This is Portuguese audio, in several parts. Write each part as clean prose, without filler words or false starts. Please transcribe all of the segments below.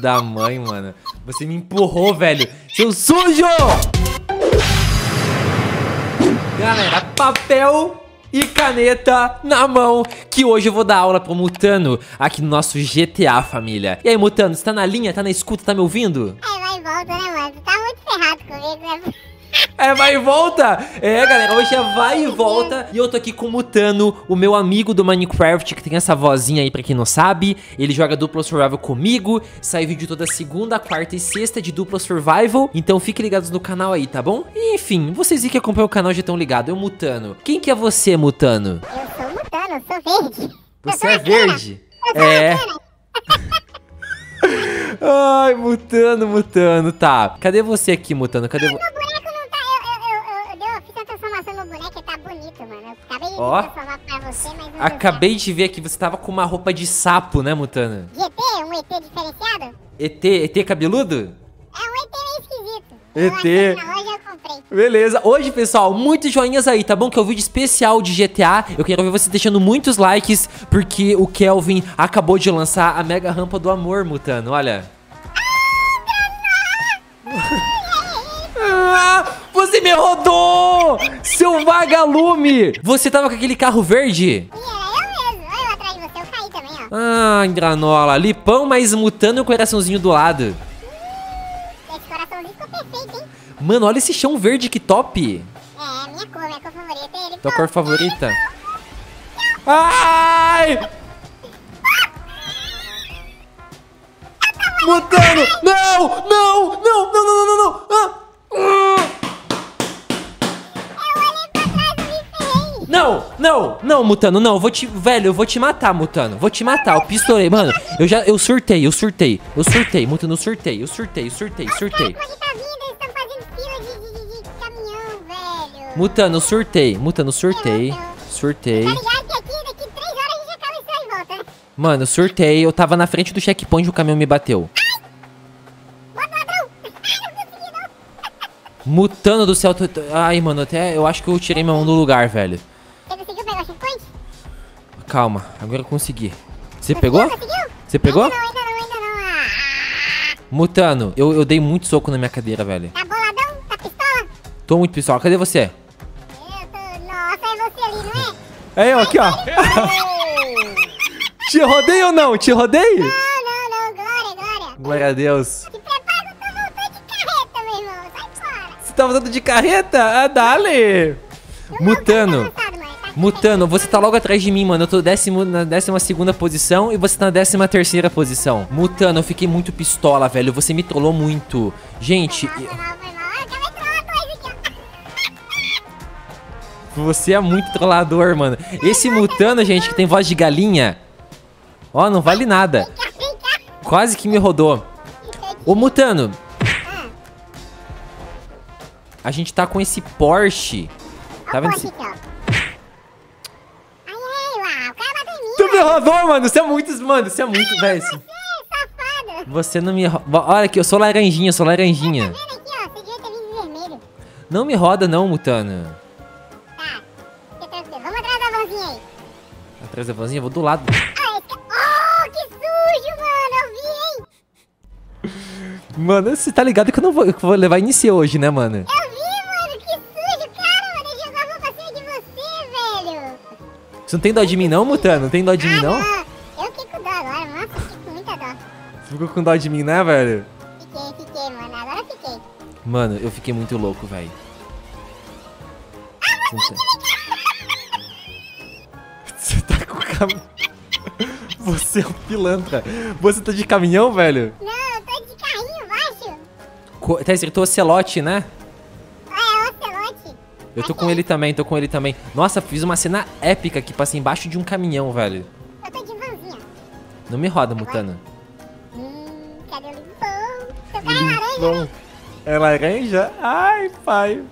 da mãe, mano. Você me empurrou, velho. Seu sujo! Galera, papel e caneta na mão, que hoje eu vou dar aula pro Mutano aqui no nosso GTA, família. E aí, Mutano, você tá na linha? Tá na escuta? Tá me ouvindo? Vai e volta, né, mano? Tu tá muito ferrado comigo, né? É vai e volta? É, galera, hoje é vai e volta. E eu tô aqui com o Mutano, o meu amigo do Minecraft, que tem essa vozinha aí pra quem não sabe. Ele joga dupla survival comigo. Sai vídeo toda segunda, quarta e sexta de dupla survival. Então fiquem ligados no canal aí, tá bom? E, enfim, vocês que acompanham o canal já estão ligados. Eu, Mutano. Quem que é você, Mutano? Eu sou Mutano, eu sou verde. Você é verde? É. Ai, Mutano, tá. Cadê você aqui, Mutano? Cadê você? Meu boneco não tá... Eu fiz a transformação no boneco e tá bonito, mano. Eu acabei de Ó, transformar pra você, mas não acabei de ver que você tava com uma roupa de sapo, né, Mutano? de ET? Um ET diferenciado? ET cabeludo? É um ET meio esquisito. ET. Eu achei na loja, eu comprei. Beleza, hoje, pessoal, muitos joinhas aí, tá bom? Que é o vídeo especial de GTA. Eu quero ver você deixando muitos likes, porque o Kelvin acabou de lançar a mega rampa do amor, Mutano, olha. Ah, você me rodou! Seu vagalume! Você tava com aquele carro verde? E era eu mesmo. Olha eu atrás de você, eu caí também, ó. Ah, granola. Lipão, mas Mutano e o coraçãozinho do lado. Esse coraçãozinho ficou perfeito, hein? Mano, olha esse chão verde, que top! É, minha cor favorita. Ele Tua cor favorita? Ai! Mutano! Não! Não! Não! Não! Não! Não! Não! Ah! Eu olhei pra trás e me ferrei. Não! Não! Não, Mutano, não! Velho, eu vou te matar, Mutano. Vou te matar, eu pistolei, mano. Eu surtei. Mutano, eu surtei. Os caras que tá vindo, eles estão fazendo fila de caminhão, velho. Mutano, eu surtei. Surtei. Tá ligado que aqui, daqui 3 horas a gente acaba isso aí e volta, né? Mano, eu surtei. Eu tava na frente do checkpoint e o caminhão me bateu. Bota o ladrão. Ai, não consegui, não. Mutano do céu. Ai, mano, até eu acho que eu tirei minha mão do lugar, velho. Você conseguiu pegar o checkpoint? Calma, agora eu consegui. Você pegou? Conseguiu? Você pegou? Ainda não. Ah, Mutano, eu dei muito soco na minha cadeira, velho. tá boladão? Tá pistola? Tô muito pistola. Cadê você? Eu tô... Nossa, é você ali, não é? Aí, ó, aqui, ó. Te rodei ou não? Te rodei? Não. Glória. Glória a Deus. Se prepara que eu tô voltando de carreta, meu irmão. Sai fora. Você tá voltando de carreta? Ah, dale. Mutano. Cansado, mano. Tá Mutano, você tá logo atrás de mim, mano. Eu tô na 12ª posição e você tá na 13ª posição. Mutano, eu fiquei muito pistola, velho. Você me trollou muito. Gente, Foi mal. Ah, acabei de trollar atrás aqui, ó. você é muito trollador, mano. Esse Mutano, gente, que tem voz de galinha, ó, não vale nada. Vem cá. Quase que me rodou. Ô, Mutano, a gente tá com esse Porsche. Tá vendo? Poxa, aqui, ó. Ai, o cara bateu em mim. Tu me rodou, mano. Você é muito, velho. Safado. Você não me roda. Olha aqui, eu sou laranjinha. Tá vendo aqui, ó? Você devia ter vindo de vermelho. Não me roda, não, Mutano. Tá. Fica tranquilo. Vamos atrás da vanzinha aí. Atrás da vozinha, eu vou do lado. Ah, oh, que sujo, mano. Eu vi, hein? Mano, você tá ligado que eu não vou, que eu vou levar inicio hoje, né, mano? Eu vi, mano. Que sujo. Cara, mano. Ele jogou a roupa pra cima de você, velho. Você não tem dó de mim, não, Mutano? Não tem dó de mim, não? Eu fiquei com dó agora. Nossa, eu fiquei com muita dó. Você ficou com dó de mim, né, velho? Fiquei, mano. Agora fiquei. Mano, eu fiquei muito louco, velho. Você tá com caminhão. Você é um pilantra. Você tá de caminhão, velho? Não, eu tô de carrinho baixo. Tá escrito Ocelote, né? Ah, é Ocelote. Eu tô com ele também, Nossa, fiz uma cena épica aqui, passei embaixo de um caminhão, velho. Eu tô de vanzinha. Não me roda, Mutano. Cadê o limpão? Seu cara é laranja, né? É laranja? Ai, pai.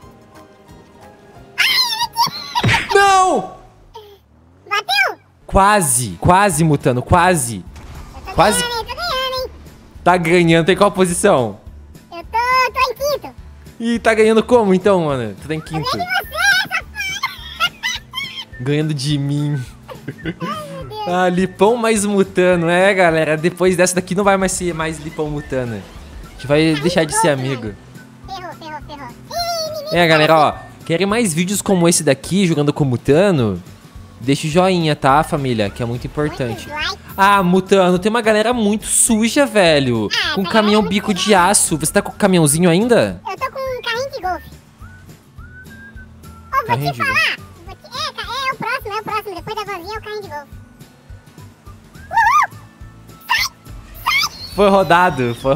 Não! Bateu? Quase, Mutano, quase. Quase. Tô ganhando, hein? Tá ganhando, tem qual posição? Eu tô em quinto. Ih, tá ganhando como então, mano? Tu tá em quinto. Você, safado. Ganhando de mim. Ai, meu Deus. Ah, Lipão mais Mutano. É, galera, depois dessa daqui não vai mais ser mais Lipão Mutano. A gente vai deixar de ser amigo. Ferrou. É, galera, ó. Querem mais vídeos como esse daqui, jogando com Mutano? Deixa o joinha, tá, família? Que é muito importante. Ah, Mutano, tem uma galera muito suja, velho. Com caminhão bico de aço. Você tá com o caminhãozinho ainda? Eu tô com um carrinho de golfe. Ô, vou Carrinho te de falar. É o próximo. Depois da vanzinha é o carrinho de golfe. Uhul! Foi rodado. Vou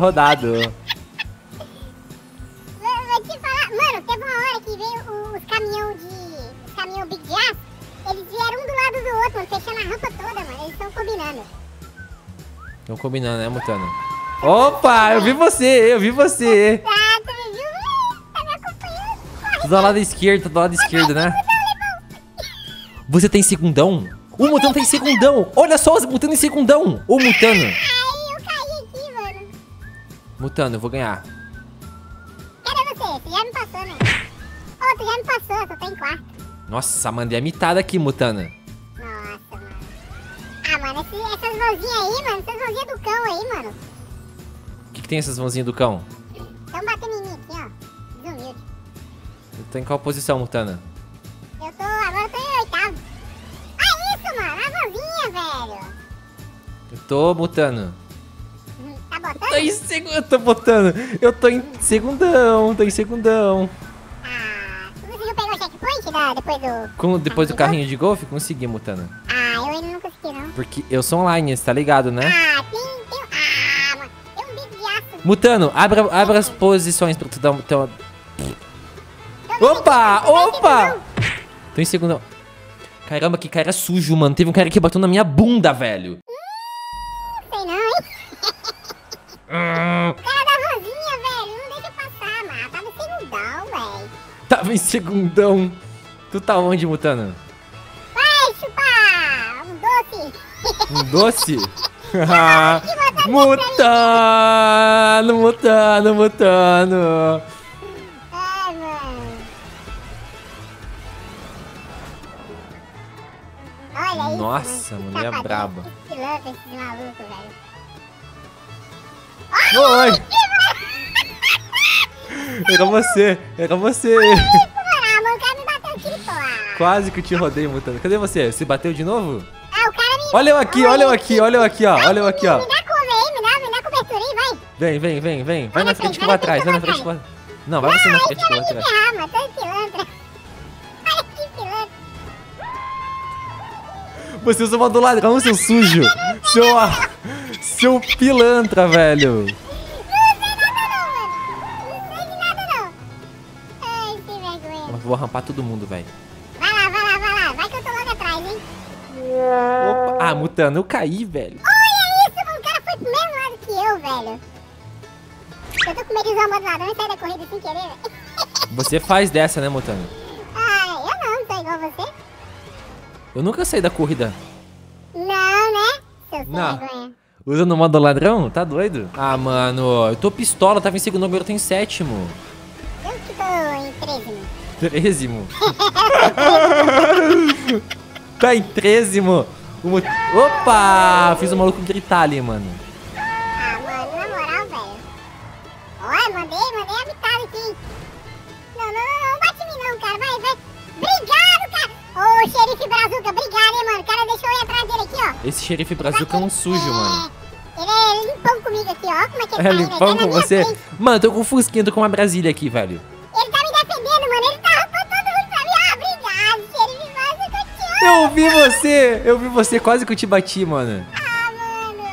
te falar. Mano, teve uma hora que veio os caminhão big de aço. Eles vieram um do lado do outro, mano, fechando a rampa toda, mano. Eles estão combinando. Estão combinando, né, Mutano? Opa, eu vi você. Ah, tu me viu? Tá me acompanhando. Corre. Tô do lado esquerdo, né? Você tem segundão? O Mutano tem segundão. Olha só, os Mutano em segundão. Ô, Mutano. Ai, eu caí aqui, mano. Mutano, eu vou ganhar. Cadê você? Você já me passou, né? Ô, tu já me passou, eu só tô em quarto. Nossa, mandei a mitada aqui, Mutano. Nossa, mano. Ah, mano, essas mãozinhas aí, mano, essas mãozinhas do cão aí, mano. O que tem essas mãozinhas do cão? Tão batendo em mim aqui, ó. Desumilde. Eu tô em qual posição, Mutano? Agora eu tô em oitavo. Ah, isso, mano, a mãozinha, velho. Eu tô, Mutano. Tá botando? Eu tô em segundão. Ah, tu conseguiu pegar o checkpoint depois do... Depois do carrinho de golfe, consegui, Mutano. Ah, eu ainda não consegui, não. Porque eu sou online, você tá ligado, né? Ah, Ah, mano, tem um bico de aço. Mutano, abra as posições pra tu dar... Opa! Tô em segundão. Caramba, que cara sujo, mano. Teve um cara que bateu na minha bunda, velho. Sei não, hein? O cara da rosinha, velho, não deixa passar, mano. Tava em segundão, velho. Tava em segundão. Tu tá onde, Mutano? Vai chupar um doce. Um doce? Mutano. Ai, mano. Olha isso, Nossa, mano. mano, é braba. Que pilantra esses malucos, velho. Oi! Era você. Ah, mano, o cara me bateu aqui, pô. Quase que eu te rodei, Mutano. Cadê você? Você bateu de novo? Ah, o cara me... Olha eu aqui, ó. Olha eu aqui, ó. Me dá cover aí, me dá cobertura aí, vai. Vem. Vai na frente que eu vou atrás. Não, vai você na frente que eu vou atrás. Ah, mano, tô em pilantra. Olha que pilantra. Você usa uma do ladrão, seu sujo. Seu pilantra, velho. Não sei de nada, não. Ai, sem vergonha. Eu vou rampar todo mundo, velho. Vai lá. Vai que eu tô logo atrás, hein. Opa. Ah, Mutano, eu caí, velho. Olha isso, mano. O cara foi pro mesmo lado que eu, velho. Eu tô com medo de usar o modo ladrão e sair da corrida sem querer, velho. Você faz dessa, né, Mutano? Ai, eu não sou igual você. Eu nunca saí da corrida. Não, né? Seu sem Não. vergonha. Usando o modo ladrão? Tá doido? Ah, mano, eu tô pistola, tava em segundo, agora eu tô em sétimo. Eu que tô em 13. 13º. Tá em 13º. Opa! Fiz o maluco gritar ali, mano. Ah, mano, na moral, velho. Olha, mandei a mitada aqui. Não bate em mim não, cara. Vai. Obrigado, cara. Ô, xerife Brazuca, obrigado, hein, mano. O cara deixou eu ir atrás dele aqui, ó. Esse xerife brazuca é um sujo, mano. Ele é limpão comigo aqui, ó. Como é que ele É tá indo? limpão Ele tá com na minha você? frente. Mano, eu tô com um fusquinha, tô com uma Brasília aqui, velho. Ele tá me defendendo, mano. Ele tá rampando todo mundo pra mim. Ah, obrigado, xerife Brazuca, eu te amo. Eu vi você, quase que eu te bati, mano. Ah, mano.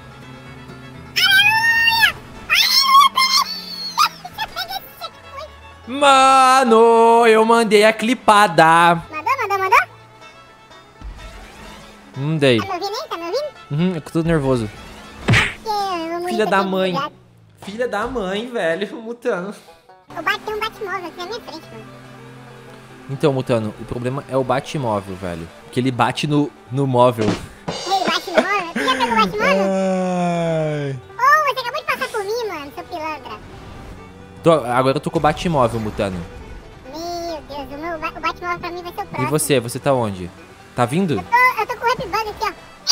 Mano, eu mandei a clipada. Mandou? Mandei. Tá me ouvindo aí? Tá me ouvindo? Eu tô nervoso. Vamos Filha ir da pra mãe. desligado. Filha da mãe, velho. Mutano. Eu bati um Batmóvel aqui na minha frente, mano. Então, Mutano, o problema é o Batmóvel, velho. Que ele bate no móvel. Ele bate no móvel? Tu já pegou o Batmóvel? Ô, você acabou de passar por mim, mano, seu pilantra. Agora eu tô com o Batmóvel, Mutano. Meu Deus, o Batmóvel pra mim vai ser o próximo. E você tá onde? Tá vindo? Eu tô com o Rap Bug aqui, ó.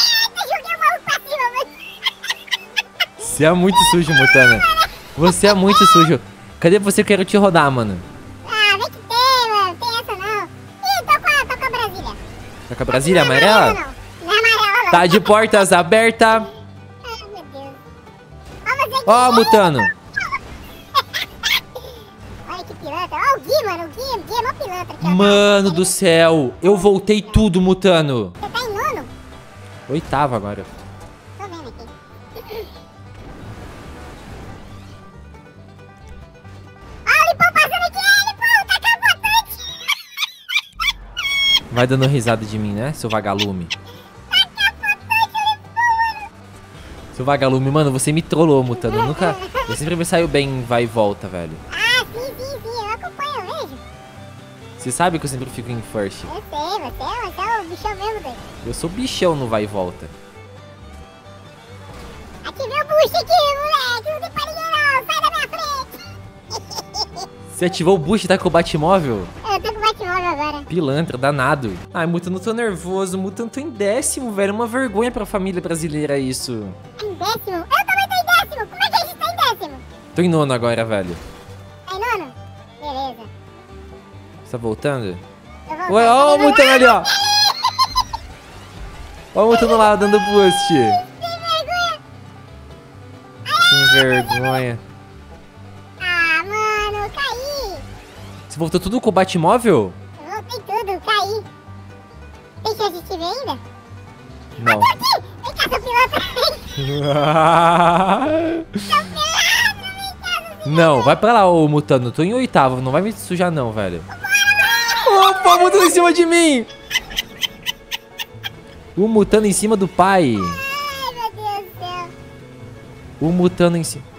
Você é muito sujo, Mutano. Você é muito sujo. Cadê você? Eu quero te rodar, mano. Ah, vem que tem, mano. Tem essa não. Ih, tô com a Brasília. Tá com a Brasília amarela? Não, não é amarela, não. Tá de portas abertas. Ai, meu Deus. Ó, você Ó, Mutano. Olha que pilantra. Ó, o Gui, mano. O Gui é mó pilantra aqui, ó. Mano do céu. Eu voltei tudo, Mutano. Você tá em nono? Oitavo agora. Tô vendo aqui. Ó, o Lipão passando aqui. Lipão, tá capotante. Vai dando risada de mim, né, seu vagalume? Seu vagalume, mano, você me trollou, Mutano. Eu sempre me saio bem em vai e volta, velho. Ah, sim. Eu acompanho, eu vejo. Você sabe que eu sempre fico em first. Eu sei, você é o bichão mesmo, doido. Eu sou bichão no vai e volta. Ativei o boost aqui, moleque. Não tem pra ninguém não. Sai da minha frente. Você ativou o boost, tá com o Batmóvel? Eu tô com o Batmóvel agora. Pilantra, danado. Ai, Mutano, tô nervoso. Mutano, tô em 10º, velho. Uma vergonha pra família brasileira isso. Em 10º? Eu também tô em 10º. Como é que a gente tá em 10º? Tô em 9º agora, velho. Tá em nono? Beleza. Você tá voltando? Eu vou Ué, ó o Mutano ali, ó. Ó o Mutano lá, dando boost. Sem vergonha. Ah, mano, eu caí. Você voltou tudo com o Batmóvel? Eu voltei tudo, caí. Tem chance de te ver ainda? Não. Aqui! Vem cá, seu piloto. Não, vai pra lá, ô Mutano. Tô em 8º, não vai me sujar não, velho. Opa, Mutano em cima de mim! O Mutano em cima do pai. Ai, meu Deus do céu. O Mutano em cima.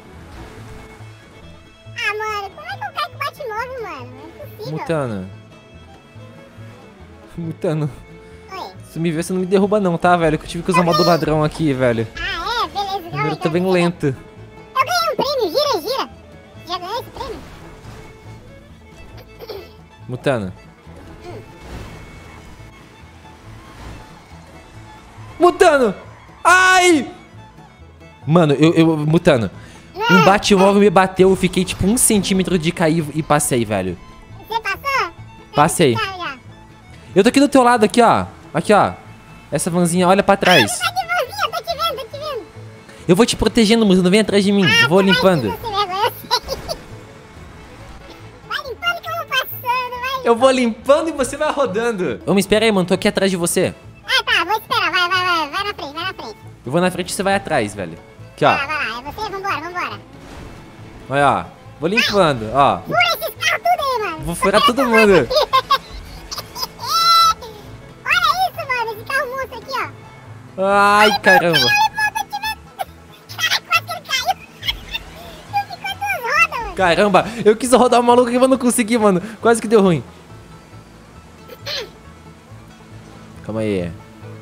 Ah, mano, como é que eu caio com o Batmóvel, mano? Não é possível. Mutano. Mutano. Oi. Se tu me ver, você não me derruba não, tá, velho? Que eu tive que usar o modo ladrão aqui, velho. Ah, é? Beleza. Eu tô bem lento. Eu ganhei um prêmio, gira. Já ganhou esse prêmio? Mutano. Mutano! Ai! Mano, Mutano. Um Batmóvel me bateu, eu fiquei tipo 1 centímetro de cair e passei, velho. Você passou? Passei. Já. Eu tô aqui do teu lado, aqui, ó. Aqui, ó. Essa vanzinha, olha pra trás. Tá de mãozinha, tô te vendo. Eu vou te protegendo, Mutano. Vem atrás de mim. Eu vou limpando. Você vergonha, eu sei. Vai limpando que eu vou passando, vai. Eu vou limpando e você vai rodando. Ô, me espera aí, mano. Tô aqui atrás de você. Ah, tá, vou esperar. Vai na frente. Eu vou na frente e você vai atrás, velho. Aqui, ó. Vai lá, é você, vambora. Olha, ó. Vou limpando, ó. Fura esses carros tudo aí, mano. Vou furar todo mundo. Olha isso, mano, esse carro monstro aqui, ó. Ai, caramba. Quase que ele caiu. Tu ficou 2 rodas, mano. Caramba, eu quis rodar o maluco aqui, mas não consegui, mano. Quase que deu ruim. Calma aí.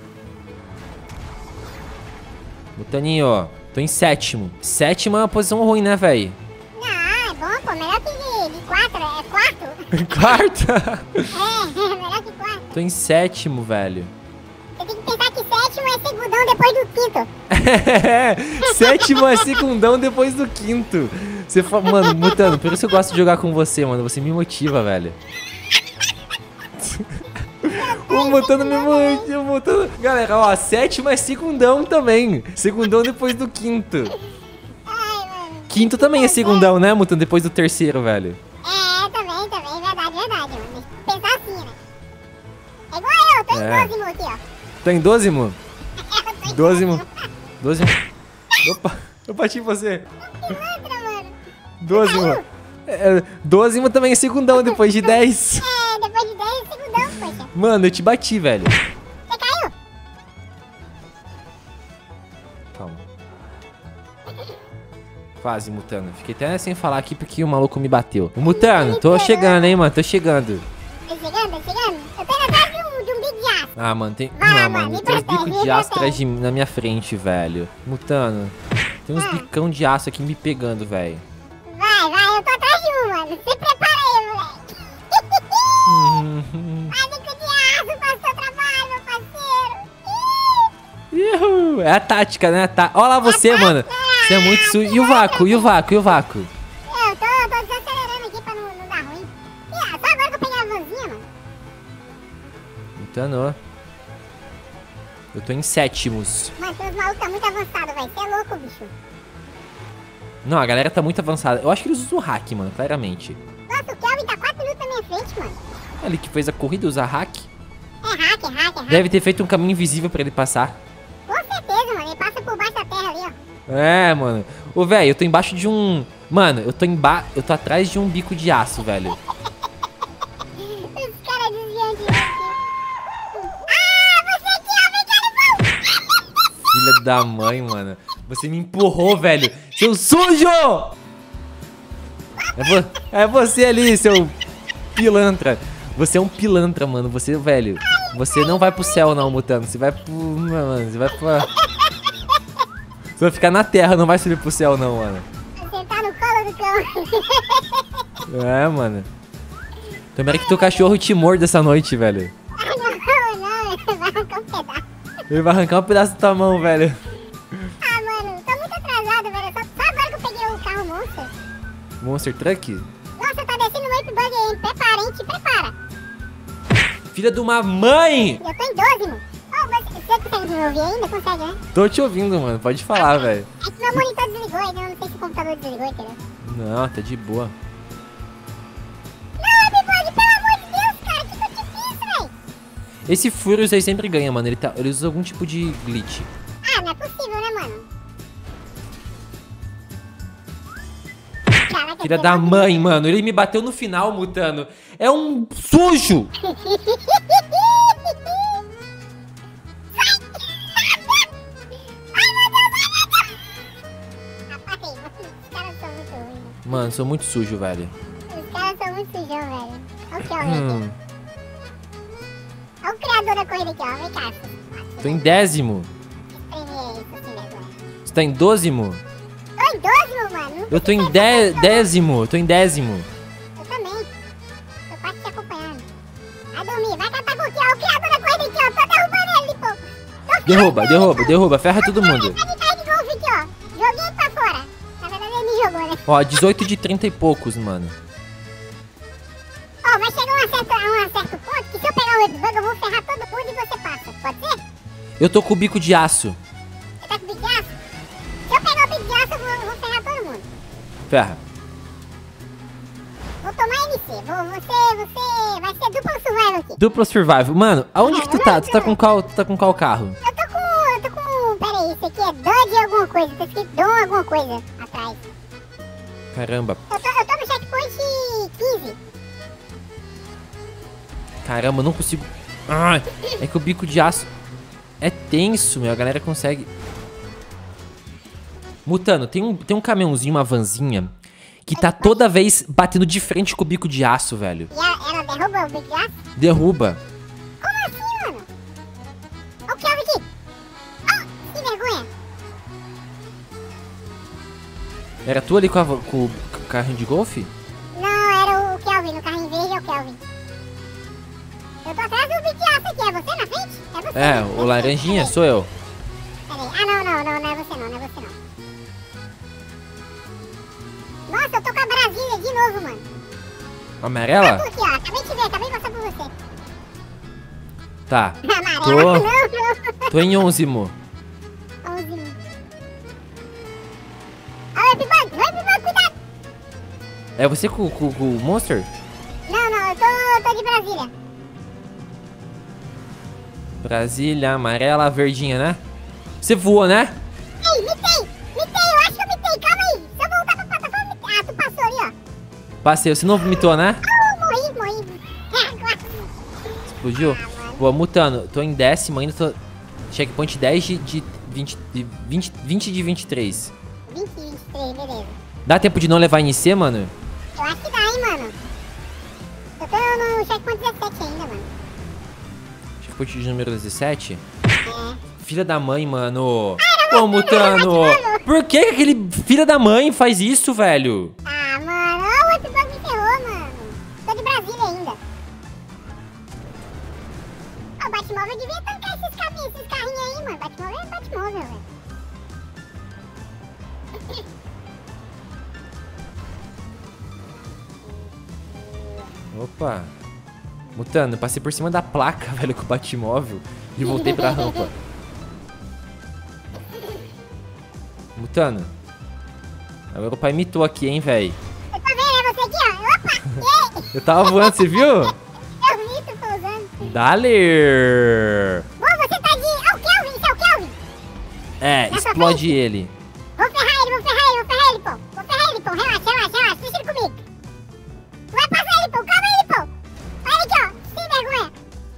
Mutaninho, ó. Tô em 7º. 7º é uma posição ruim, né, velho? Não, é bom, pô. Melhor que de 4. É quarto? Quarta? É, melhor que 4. Tô em 7º, velho. Você tem que pensar que 7º é segundão depois do 5º. É, 7º é secundão depois do 5º. Você fala, mano, Mutano, por isso eu gosto de jogar com você, mano. Você me motiva, velho. O Mutano me motiva, Mutano. Galera, ó, 7º é secundão também. Secundão depois do 5º. Ai, mano. 5º também é segundão, né, Mutano? Depois do 3º, velho. É, também. Verdade, mano. Tem que pensar assim, né? É igual eu, tô em 12º aqui, ó. Tá em 12º? Eu tô em 12º. 12º. Opa, eu bati em você. pilantra, mano. 12º. 12º também é segundão depois de 10. É, depois de 10 segundão, poxa. Mano, eu te bati, velho. Você caiu? Calma. Quase, Mutano. Fiquei até sem falar aqui porque o maluco me bateu. O Mutano, tô chegando, hein, mano. Tô chegando. Tá chegando? Eu tô indo atrás de um bico de aço. Ah, mano, tem. Vai lá, Não, mano, mano, me tem uns protege, bicos me de aço protege. atrás de mim, na minha frente, velho. Mutano, tem uns bicão de aço aqui me pegando, velho. Vai, eu tô atrás de um, mano. Se prepara aí, moleque. Vai, bico de aço, faz seu trabalho, meu parceiro. Ihu, é a tática, né? Olha lá você, mano. Você é muito sujo. E o vácuo? E o vácuo? E o vácuo? Eu tô desacelerando aqui pra não dar ruim. Só agora que eu peguei a vanzinha, mano. Mutano. Eu tô em sétimos. Mano, os malucos tá muito avançado, velho. Você é louco, bicho. Não, a galera tá muito avançada. Eu acho que eles usam hack, mano, claramente. Nossa, o Kelvin tá 4 minutos na minha frente, mano. Ele que fez a corrida usa hack. É hack. Deve ter feito um caminho invisível pra ele passar. Com certeza, mano. Ele passa por baixo da terra ali, ó. É, mano. Ô, velho, eu tô embaixo de um... Mano, eu tô atrás de um bico de aço, velho. Os caras desviam de mim aqui. Ah, você aqui, ó. Vem cá no pão. Filha da mãe, mano. Você me empurrou, velho. Seu sujo! É você ali, seu pilantra. Você é um pilantra, mano. Você, velho. Você não vai pro céu, não, Mutano. Você vai pro... Mano, você vai pra... Você vai ficar na terra, não vai subir pro céu, não, mano. Você tá no colo do cão. É, mano. Tomara que teu cachorro te morda essa noite, velho. Não. Vai arrancar um pedaço. Ele vai arrancar um pedaço da tua mão, velho. Ah, mano. Tô muito atrasado, velho. Só agora que eu peguei o carro Monster. Monster Truck? Nossa, tá descendo muito bug aí. Prepara, hein? Te prepara. Filha de uma mãe! Eu tô em 12, você consegue me ouvir ainda? Consegue, né? Tô te ouvindo, mano. Pode falar, velho. É que meu monitor desligou ainda. Eu não sei se o computador desligou, entendeu? Não, tá de boa. Não, Bigode, pelo amor de Deus, cara. Que difícil, velho. Esse Furious aí sempre ganha, mano. Ele usa algum tipo de glitch. Ah, não é possível, né, mano? Caraca, Filha da mãe, mano. Ele me bateu no final, Mutano. É um sujo! Mano, sou muito sujo, velho. Os caras são muito sujão, velho. Olha o Kelvin aqui. Olha o criador da corrida aqui, ó. Vem cá. Tô em 10º. Espreme isso assim mesmo. Você tá em 12º? Tô em 12, mano. Eu tô em 10º. Tô em 10º. Eu também. Tô quase te acompanhando. Vai dormir. Vai catar com aqui, ó. O criador da corrida aqui, ó. Tô derrubando ele, pô. Derruba. Ferra todo mundo. Tá de carro de golfe aqui, ó. Joguei ele pra fora. Na verdade, ele me jogou, né? Ó, 18 de 30 e poucos, mano. Ó, vai chegar a um certo ponto que se eu pegar o Webbug, eu vou ferrar todo mundo e você passa. Pode ser? Eu tô com o bico de aço. Você tá com o bico de aço? Se eu pegar o bico de aço, eu vou ferrar todo mundo. Ferra. Vou tomar NC. Você vai ser duplo survival aqui. Duplo survival. Mano, aonde que tu tá? Tu tá com qual carro? Eu tô com... Pera aí, isso aqui é Dodge alguma coisa. Tá escrito Dom alguma coisa atrás. Caramba. Eu tô no checkpoint 15. Caramba, eu não consigo... Ai, é que o bico de aço é tenso, meu. A galera consegue... Mutano, tem um caminhãozinho, uma vanzinha, que tá toda vez batendo de frente com o bico de aço, velho. E ela derruba o bico de aço? Derruba. Como assim, mano? Olha o Kelvin aqui. Oh, que vergonha. Era tu ali com o carrinho de golfe? Não, era o Kelvin. No carrinho verde é o Kelvin. Eu tô atrás do bico de aço aqui. É você na frente? É você. É, o laranjinha sou eu. Pera aí. Ah, não é você não. Nossa, eu tô com a Brasília de novo, mano. Amarela? Tá aqui, ó. Acabei de ver, acabei de passar por você. Tá. Amarela, não. Tô em 11º. 11. Olha, Bigode, cuidado. É você com o Monster? Não, eu tô de Brasília. Brasília, amarela, verdinha, né? Você voou, né? Ei, mitei, eu acho que eu mitei, calma aí. Se eu voltar pra plataforma, ah, tu passou ali, ó. Passei, você não vomitou, né? Morri. Explodiu? Boa, Mutano, tô em 10º ainda, tô... Checkpoint 10 de 20 de 23. 20, 23, beleza. Dá tempo de não levar NC, mano? Eu acho que dá, hein, mano. Eu tô no checkpoint 17 ainda, mano. Checkpoint de número 17? É. Filha da mãe, mano. Ô, Mutano, por que aquele filha da mãe faz isso, velho? Ah, mano, ó, o episódio me ferrou, mano. Tô de Brasília ainda. Ó, o Batmóvel devia tancar esses carrinhos aí, mano. Batmóvel é Batmóvel, velho. Opa. Mutano, eu passei por cima da placa, velho, com o Batmóvel. E voltei pra rampa. Mutano. Agora o pai mitou aqui, hein, velho. Eu tô vendo, é você aqui, ó. Opa! Eu tava voando, você viu? Eu mito pousando. Dale! Bom, você tá de... Ah, o Kelvin, isso é o Kelvin. É, explode ele. Vou ferrar ele, pô. Relaxa. Deixa ele comigo. Tu vai passar ele, pô. Calma ele, pô. Olha ele aqui, ó. Sem vergonha.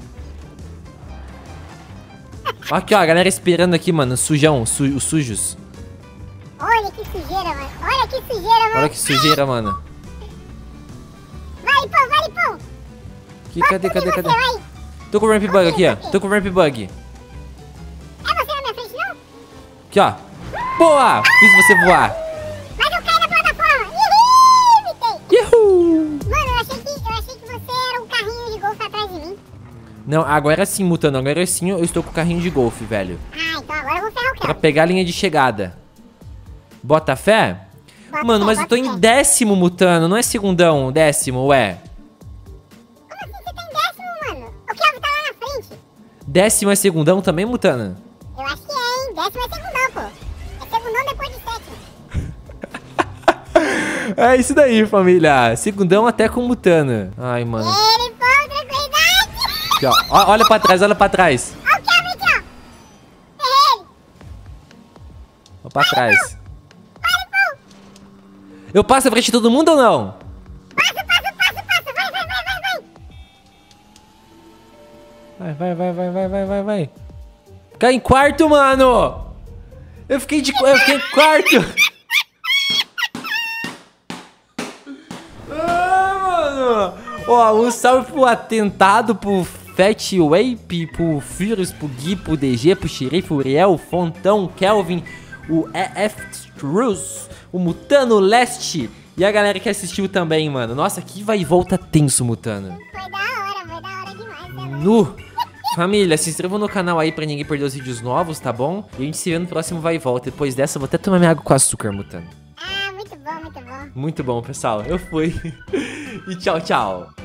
Aqui, ó, a galera esperando aqui, mano. Sujão, os sujos. Olha que sujeira, mano. Olha que sujeira, mano. Vale, pô. Aqui, cadê? Tô com o ramp bug aqui, ó. Tô com o ramp bug. É você na minha frente, não? Aqui, ó. Boa! Fiz você voar. Mas eu caí na plataforma. Imitei. Uhul! Mano, eu achei que você era um carrinho de golfe atrás de mim. Não, agora sim, Mutano. Agora sim eu estou com o carrinho de golfe, velho. Ah, então agora eu vou ferrar o Pra Kelvin. pegar a linha de chegada. Bota fé? Bota Mano, fé, mas eu tô bota em fé. 10º, Mutano. Não é segundão, 10º, ué. Como assim você tá em 10º, mano? O Kelvin tá lá na frente. 10º é segundão também, Mutano? Eu acho que é, hein? 10º é segundão, pô. É segundão depois de 7º. É isso daí, família. Segundão até com Mutano. Ai, mano. Ele, pô, tranquilidade. Aqui, ó. Olha pra trás, olha pra trás. Ó o Kelvin aqui, ó. Ferrei ele. Olha pra trás. Eu passo à frente de todo mundo ou não? Passa. Vai. Ficar em quarto, mano. Eu fiquei em quarto. Mano. Ó, um salve pro atentado, pro Fat Wape, pro Furious, pro Gui, pro DG, pro Xerife, o Uriel, o Fontão, Kelvin, o EF Struz, o Mutano Leste e a galera que assistiu também, mano. Nossa, que vai e volta tenso, Mutano. Foi da hora demais, né? Nu! Família, se inscrevam no canal aí pra ninguém perder os vídeos novos, tá bom? E a gente se vê no próximo vai e volta. Depois dessa, eu vou até tomar minha água com açúcar, Mutano. Ah, muito bom. Muito bom, pessoal. Eu fui. E tchau, tchau.